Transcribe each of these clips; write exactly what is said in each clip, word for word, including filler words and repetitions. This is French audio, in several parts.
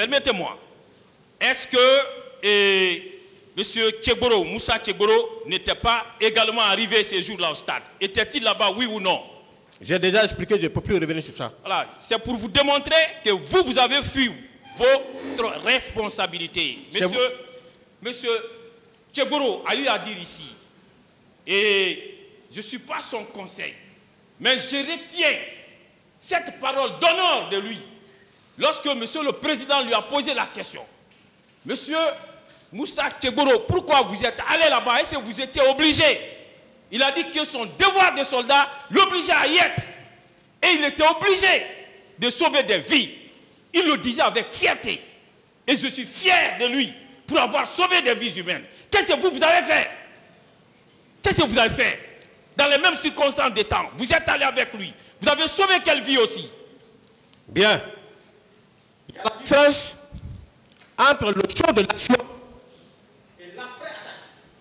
permettez-moi. Est-ce que eh, M. Tchegboro, Moussa Tchegboro, n'était pas également arrivé ces jours-là au stade? Était-il là-bas, oui ou non? J'ai déjà expliqué, je ne peux plus revenir sur ça. Voilà, c'est pour vous démontrer que vous, vous avez fui votre responsabilité. Monsieur, Monsieur Tchegboro a eu à dire ici, et je ne suis pas son conseil, mais je retiens cette parole d'honneur de lui. Lorsque Monsieur le Président lui a posé la question, Monsieur Moussa Tchegboro, pourquoi vous êtes allé là-bas? Est-ce que vous étiez obligé? Il a dit que son devoir de soldat l'obligeait à y être. Et il était obligé de sauver des vies. Il le disait avec fierté. Et je suis fier de lui pour avoir sauvé des vies humaines. Qu'est-ce que vous, vous avez fait? Qu'est-ce que vous avez fait? Dans les mêmes circonstances des temps, vous êtes allé avec lui. Vous avez sauvé quelle vie aussi? Bien. Il y a la différence entre le champ de l'action et l'après-attaque.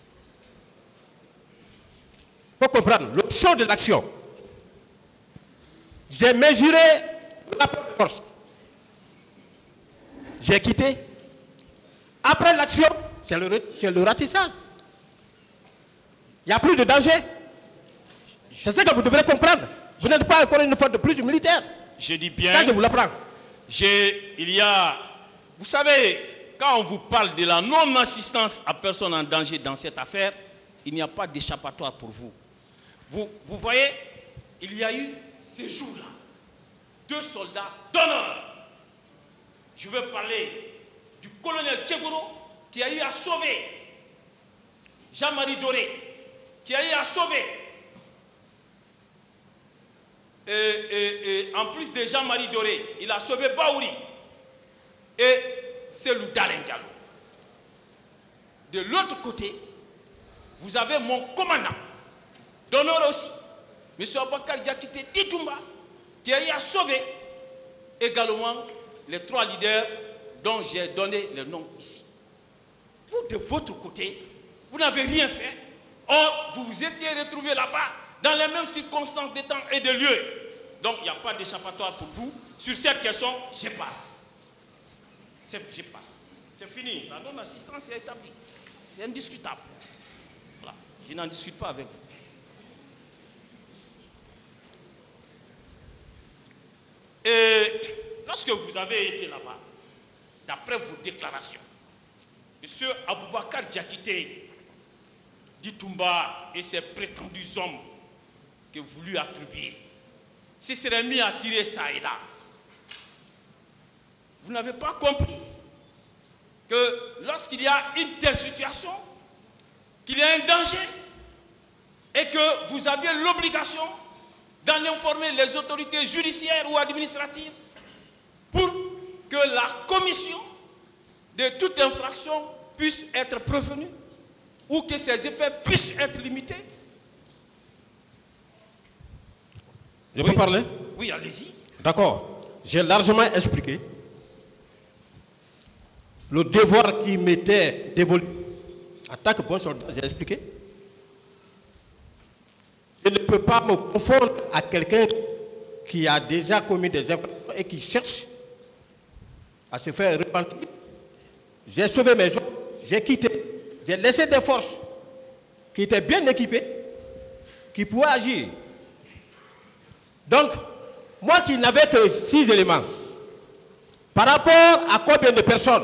Il faut comprendre, le champ de l'action. J'ai mesuré le rapport de force. J'ai quitté. Après l'action, c'est le, le ratissage. Il n'y a plus de danger. C'est ça que vous devrez comprendre. Vous n'êtes pas encore une fois de plus militaire. Je dis bien. Ça, je vous l'apprends. Il y a... Vous savez, quand on vous parle de la non-assistance à personne en danger dans cette affaire, il n'y a pas d'échappatoire pour vous. Vous, vous voyez, il y a eu ces jours-là deux soldats d'honneur. Je veux parler du colonel Tchegboro qui a eu à sauver Jean-Marie Doré, qui a eu à sauver, et, et, et en plus de Jean-Marie Doré, il a sauvé Baouri et Selou Dalen Diallo. De l'autre côté, vous avez mon commandant d'honneur aussi, M. Abakar Diakité Ditumba, qui a eu à sauver également les trois leaders dont j'ai donné le nom ici. Vous, de votre côté, vous n'avez rien fait. Or, vous vous étiez retrouvés là-bas dans les mêmes circonstances de temps et de lieu. Donc, il n'y a pas d'échappatoire pour vous. Sur cette question, je passe. Je passe. C'est fini. La non-assistance est établie. C'est indiscutable. Voilà. Je n'en discute pas avec vous. Et lorsque vous avez été là-bas, d'après vos déclarations, M. Aboubakar Diakité Ditumba et ses prétendus hommes que vous lui attribuez se seraient mis à tirer ça et là. Vous n'avez pas compris que lorsqu'il y a une telle situation, qu'il y a un danger et que vous aviez l'obligation d'en informer les autorités judiciaires ou administratives pour que la commission de toute infraction puisse être prévenue ou que ses effets puissent être limités. Je oui. peux parler? Oui, allez-y. D'accord. J'ai largement expliqué le devoir qui m'était dévolu en tant que bon soldat. J'ai expliqué. Je ne peux pas me confondre à quelqu'un qui a déjà commis des infractions et qui cherche à se faire repentir. J'ai sauvé mes gens, j'ai quitté, j'ai laissé des forces qui étaient bien équipées, qui pouvaient agir. Donc, moi qui n'avais que six éléments, par rapport à combien de personnes,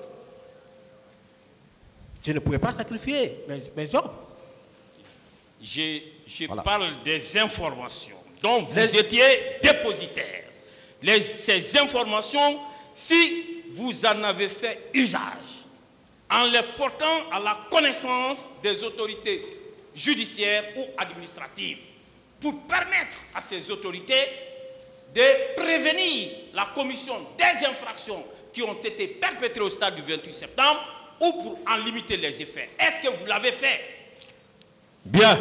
je ne pouvais pas sacrifier mes, mes hommes. Je, je voilà. parle des informations dont vous les... étiez dépositaire. Les, ces informations, si vous en avez fait usage, en les portant à la connaissance des autorités judiciaires ou administratives, pour permettre à ces autorités de prévenir la commission des infractions qui ont été perpétrées au stade du vingt-huit septembre ou pour en limiter les effets. Est-ce que vous l'avez fait? Bien.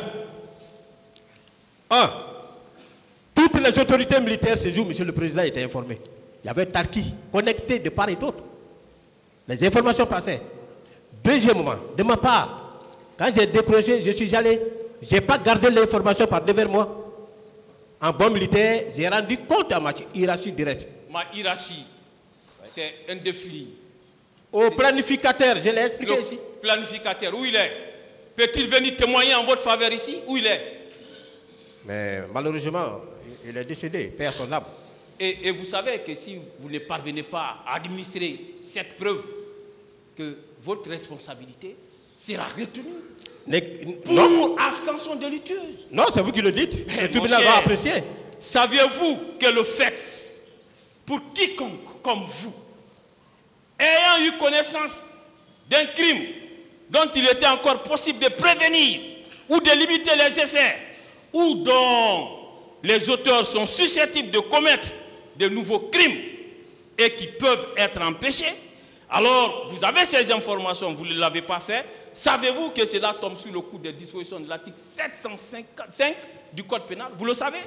Un, toutes les autorités militaires ces jours, Monsieur le Président était informé. Il y avait Tarki connecté de part et d'autre. Les informations passaient. Deuxièmement, de ma part, quand j'ai décroché, je suis allé, je n'ai pas gardé l'information par devers moi. En bon militaire, j'ai rendu compte à ma hiérarchie directe. Ma hiérarchie C'est un défi. Au planificateur, je l'ai expliqué ici. Planificateur, où il est? Peut-il venir témoigner en votre faveur ici? Où il est? Mais malheureusement, il est décédé, paix à son âme. Et, et vous savez que si vous ne parvenez pas à administrer cette preuve, que votre responsabilité sera retenue Ne, pour non, abstention délictueuse. non c'est vous qui le dites. Eh, Le tribunal mon cher, va apprécier. Saviez-vous que le fait, pour quiconque comme vous, ayant eu connaissance d'un crime dont il était encore possible de prévenir ou de limiter les effets, ou dont les auteurs sont susceptibles de commettre de nouveaux crimes et qui peuvent être empêchés, alors vous avez ces informations, vous ne l'avez pas fait. Savez-vous que cela tombe sous le coup des dispositions de l'article sept cent cinquante-cinq du Code pénal? Vous le savez?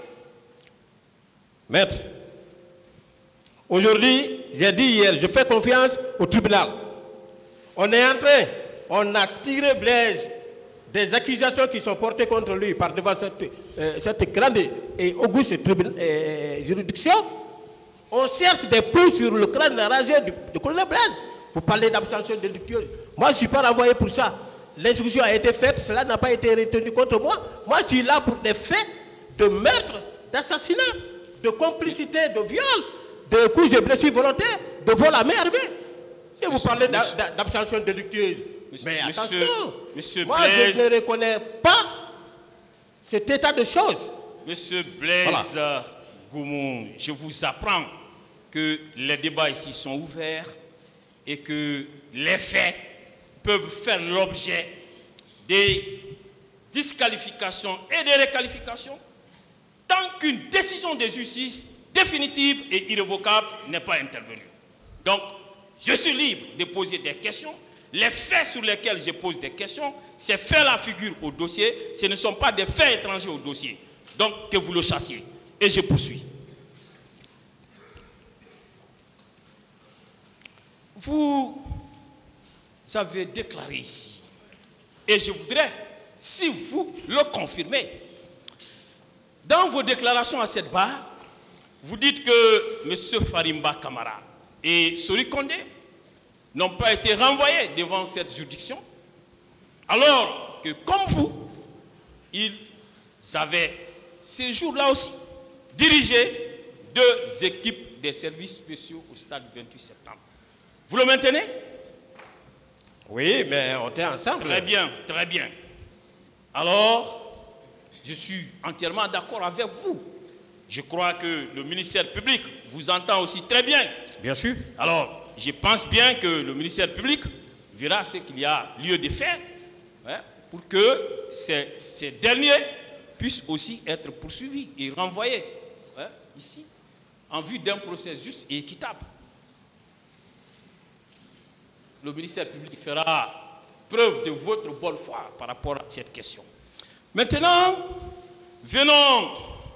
Maître, aujourd'hui, j'ai dit hier, je fais confiance au tribunal. On est en train, on a tiré Blaise des accusations qui sont portées contre lui par devant cette, euh, cette grande et auguste euh, juridiction. On cherche des poux sur le crâne rasé du, du colonel Blaise. Vous parlez d'abstention délictueuse. Moi, je ne suis pas renvoyé pour ça. L'instruction a été faite, cela n'a pas été retenu contre moi. Moi, je suis là pour des faits de meurtre, d'assassinat, de complicité, de viol, de coups et blessures volontaires, de vol à main armée. Si vous Monsieur, parlez monsieur, d'abstention délictueuse, monsieur, mais monsieur, attention, monsieur moi Blaise, je ne reconnais pas cet état de choses. Monsieur Blaise Voilà. Goumou, je vous apprends que les débats ici sont ouverts et que les faits peuvent faire l'objet des disqualifications et des réqualifications tant qu'une décision de justice définitive et irrévocable n'est pas intervenue. Donc, je suis libre de poser des questions. Les faits sur lesquels je pose des questions, c'est faire la figure au dossier. Ce ne sont pas des faits étrangers au dossier. Donc, que vous le chassiez. Et je poursuis. Vous avez déclaré ici, et je voudrais, si vous le confirmez, dans vos déclarations à cette barre, vous dites que M. Farimba Kamara et Sori Kondé n'ont pas été renvoyés devant cette juridiction, alors que, comme vous, ils avaient ces jours-là aussi dirigé deux équipes des services spéciaux au stade du vingt-huit septembre. Vous le maintenez? Oui, mais on était ensemble. Très bien, très bien. Alors, je suis entièrement d'accord avec vous. Je crois que le ministère public vous entend aussi très bien. Bien sûr. Alors, je pense bien que le ministère public verra ce qu'il y a lieu de faire, hein, pour que ces, ces derniers puissent aussi être poursuivis et renvoyés, hein, ici, en vue d'un procès juste et équitable. Le ministère public fera preuve de votre bonne foi par rapport à cette question. Maintenant, venons-en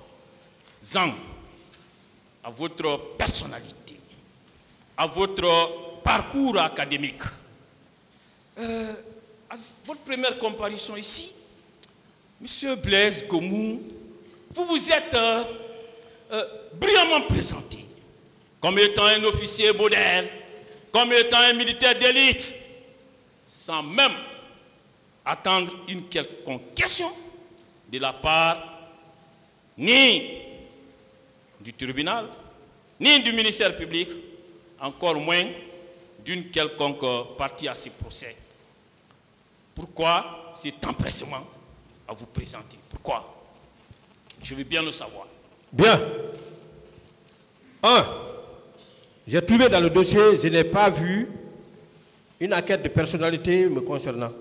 à votre personnalité, à votre parcours académique. Euh, à votre première comparution ici, M. Blaise Goumou, vous vous êtes euh, euh, brillamment présenté comme étant un officier modèle, comme étant un militaire d'élite, sans même attendre une quelconque question de la part ni du tribunal, ni du ministère public, encore moins d'une quelconque partie à ces procès. Pourquoi cet empressement à vous présenter? Pourquoi? Je veux bien le savoir. Bien. Un, j'ai trouvé dans le dossier, je n'ai pas vu une enquête de personnalité me concernant.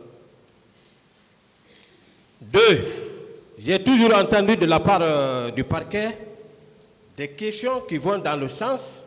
Deux, j'ai toujours entendu de la part euh, du parquet des questions qui vont dans le sens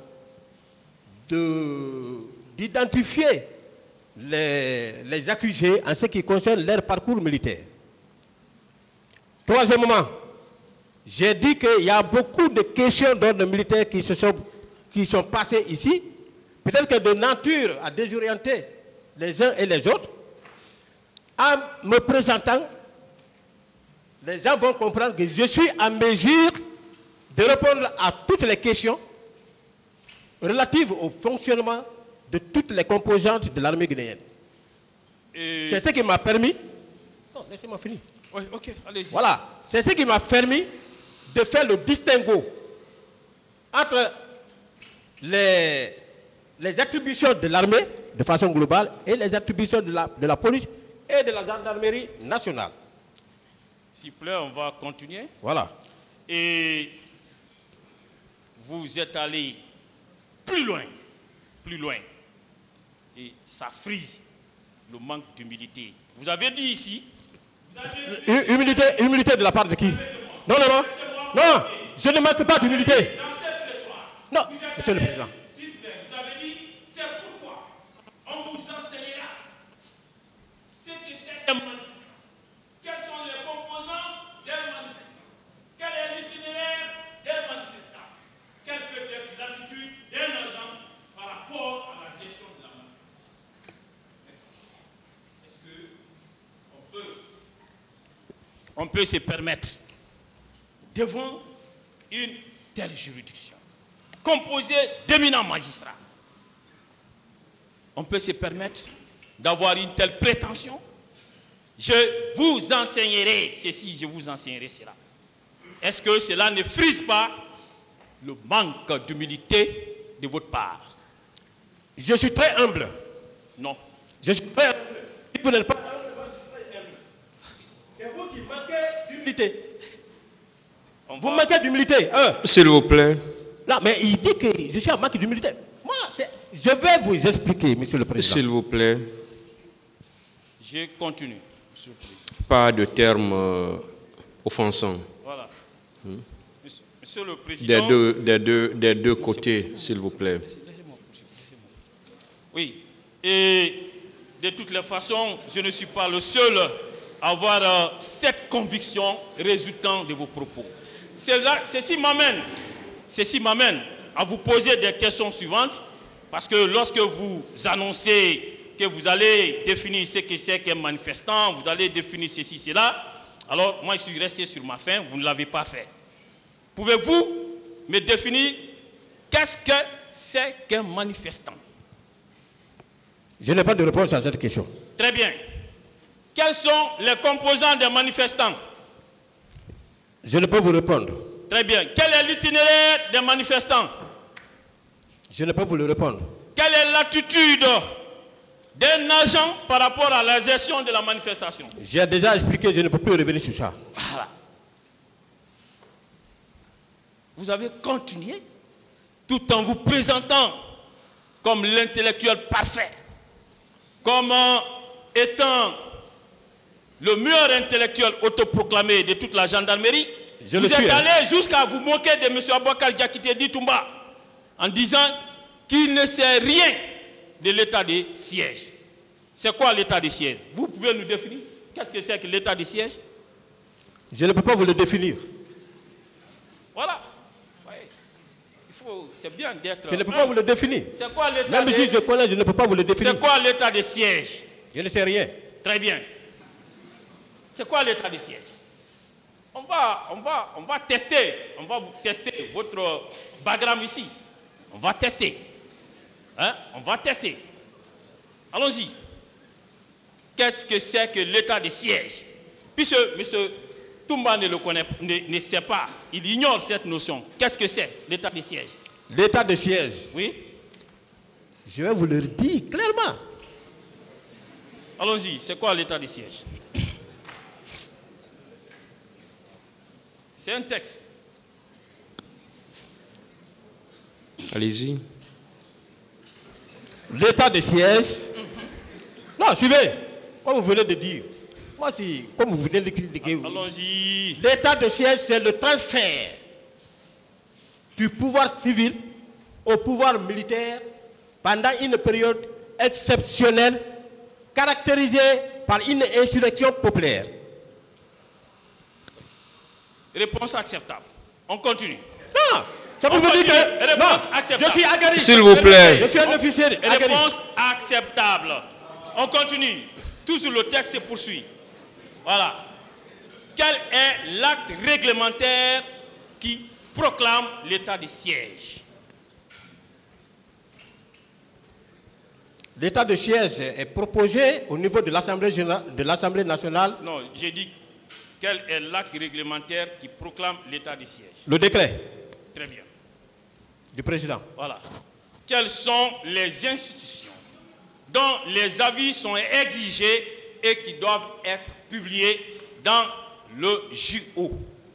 d'identifier les, les accusés en ce qui concerne leur parcours militaire. Troisièmement, j'ai dit qu'il y a beaucoup de questions d'ordre militaire qui, se sont, qui sont passées ici, peut-être que de nature à désorienter les uns et les autres. En me présentant, les gens vont comprendre que je suis en mesure de répondre à toutes les questions relative au fonctionnement de toutes les composantes de l'armée guinéenne. Et... C'est ce qui m'a permis... Non, laissez-moi finir. Oui, ok, allez-y. Voilà, c'est ce qui m'a permis de faire le distinguo entre les, les attributions de l'armée de façon globale et les attributions de la, de la police et de la gendarmerie nationale. S'il vous plaît, on va continuer. Voilà. Et vous êtes allé plus loin, plus loin. Et ça frise le manque d'humilité. Vous avez dit ici... Vous avez dit... Humilité, humilité de la part de qui? Non, non, non. Non, je ne manque pas d'humilité. Non, monsieur le Président. Vous avez dit, c'est pourquoi on vous enseignera ce que c'est un manifestant. Quels sont les composants d'un manifestant? Quel est l'itinéraire d'un manifestant? Quelle peut être l'attitude d'un agent par rapport à la gestion de la manifestation? Est-ce qu'on peut, on peut se permettre devant une telle juridiction composée d'éminents magistrats, on peut se permettre d'avoir une telle prétention? Je vous enseignerai ceci, je vous enseignerai cela. Est-ce que cela ne frise pas le manque d'humilité de votre part? Je suis très humble. Non. Je suis très humble. Si vous n'êtes pas humble, moi je suis très humble. C'est vous qui manquez d'humilité. Vous va... manquez d'humilité. Hein? S'il vous plaît. Non, mais il dit que je suis en manque d'humilité. Moi, je vais vous expliquer, monsieur le Président. S'il vous plaît. Je continue, monsieur le Président. Pas de termes euh, offensants. Voilà. Hmm. Monsieur, monsieur le Président. Des deux, des deux, des deux côtés, s'il vous plaît. Oui. Et de toutes les façons, je ne suis pas le seul à avoir euh, cette conviction résultant de vos propos. Cela, ceci m'amène. Ceci m'amène à vous poser des questions suivantes, parce que lorsque vous annoncez que vous allez définir ce que c'est qu'un manifestant, vous allez définir ceci, cela, alors moi je suis resté sur ma faim, vous ne l'avez pas fait. Pouvez-vous me définir qu'est-ce que c'est qu'un manifestant? Je n'ai pas de réponse à cette question. Très bien. Quels sont les composants des manifestants? Je ne peux vous répondre. Très bien. Quel est l'itinéraire des manifestants? Je ne peux vous le répondre. Quelle est l'attitude d'un agent par rapport à la gestion de la manifestation? J'ai déjà expliqué, je ne peux plus revenir sur ça. Voilà. Vous avez continué tout en vous présentant comme l'intellectuel parfait, comme étant le meilleur intellectuel autoproclamé de toute la gendarmerie. Je vous êtes allé jusqu'à vous moquer de M. Abouakar Diakité Ditumba en disant qu'il ne sait rien de l'état de siège. C'est quoi l'état de siège? Vous pouvez nous définir? Qu'est-ce que c'est que l'état de siège? Je ne peux pas vous le définir. Voilà. Oui. Il faut, c'est bien d'être... Je ne peux pas vous le définir. C'est quoi l'état Même de... si je connais, je ne peux pas vous le définir. C'est quoi l'état de siège? Je ne sais rien. Très bien. C'est quoi l'état de siège? On va, on, va, on va tester, on va vous tester votre background ici. On va tester. Hein? On va tester. Allons-y. Qu'est-ce que c'est que l'état de siège? Puisque M. Toumba ne le connaît, ne, ne sait pas, il ignore cette notion. Qu'est-ce que c'est l'état de siège? L'état de siège. Oui. Je vais vous le dire clairement. Allons-y. C'est quoi l'état de siège? C'est un texte. Allez-y. L'état de siège. Non, suivez. Comme vous venez de dire. Moi, si, comme vous venez de critiquer. Allons-y. L'état de siège, c'est le transfert du pouvoir civil au pouvoir militaire pendant une période exceptionnelle caractérisée par une insurrection populaire. Réponse acceptable. On continue. Non, ça vous dire que réponse non, acceptable. Je suis aguerri. S'il vous plaît. Je suis un officier aguerri. Réponse acceptable. On continue. Toujours le texte se poursuit. Voilà. Quel est l'acte réglementaire qui proclame l'état de siège? L'état de siège est proposé au niveau de l'Assemblée de l'Assemblée nationale. Non, j'ai dit quel est l'acte réglementaire qui proclame l'état de siège. Le décret. Très bien. Du président. Voilà. Quelles sont les institutions dont les avis sont exigés et qui doivent être publiés dans le J O?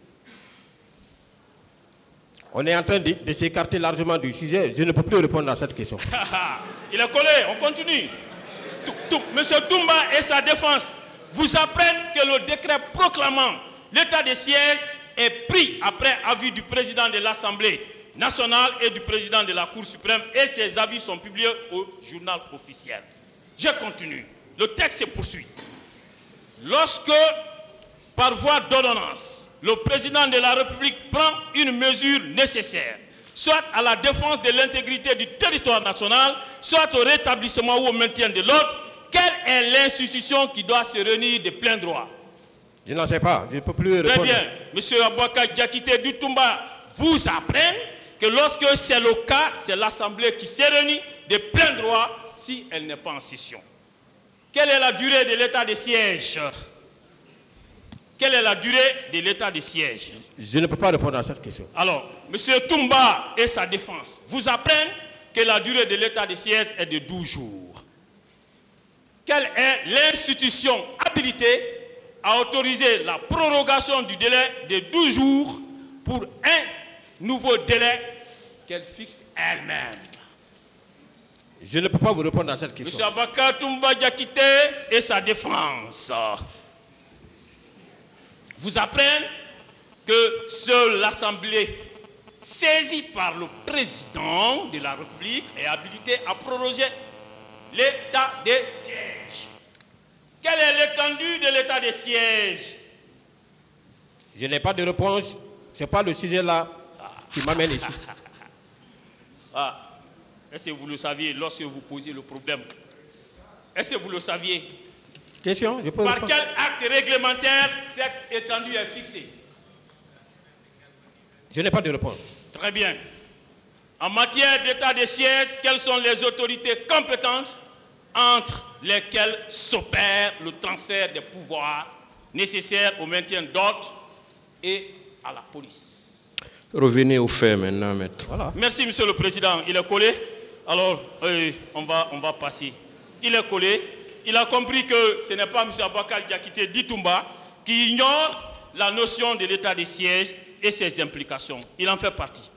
On est en train de, de s'écarter largement du sujet. Je ne peux plus répondre à cette question. Il est collé, on continue. Monsieur Toumba et sa défense vous apprennent que le décret proclamant l'état de siège est pris après avis du président de l'Assemblée nationale et du président de la Cour suprême, et ces avis sont publiés au journal officiel. Je continue. Le texte se poursuit. Lorsque, par voie d'ordonnance, le président de la République prend une mesure nécessaire, soit à la défense de l'intégrité du territoire national, soit au rétablissement ou au maintien de l'ordre, quelle est l'institution qui doit se réunir de plein droit? Je n'en sais pas, je ne peux plus répondre. Très bien. Monsieur Abouaka Diakité du Toumba vous apprenne que lorsque c'est le cas, c'est l'Assemblée qui se réunit de plein droit si elle n'est pas en session. Quelle est la durée de l'état de siège? Quelle est la durée de l'état de siège? Je ne peux pas répondre à cette question. Alors, monsieur Toumba et sa défense vous apprennent que la durée de l'état de siège est de douze jours. Quelle est l'institution habilitée à autoriser la prorogation du délai de douze jours pour un nouveau délai qu'elle fixe elle-même? Je ne peux pas vous répondre à cette question. Monsieur Abouaka Toumba Diakité et sa défense vous apprennent que seule l'Assemblée, saisie par le président de la République, est habilitée à proroger l'état de siège. Quelle est l'étendue de l'état de siège? Je n'ai pas de réponse. Ce n'est pas le sujet là qui m'amène ici. Ah. Est-ce que vous le saviez lorsque vous posiez le problème? Est-ce que vous le saviez? Question, je peux Par répondre. quel acte réglementaire cette étendue est fixée? Je n'ai pas de réponse. Très bien. En matière d'état de siège, quelles sont les autorités compétentes entre lesquelles s'opère le transfert des pouvoirs nécessaires au maintien d'ordre et à la police? Revenez aux faits maintenant, maître. Voilà. Merci, monsieur le président. Il est collé. Alors, euh, on, va, on va passer. Il est collé. Il a compris que ce n'est pas M. Abouaka Diakité dit Toumba qui ignore la notion de l'état de siège et ses implications. Il en fait partie.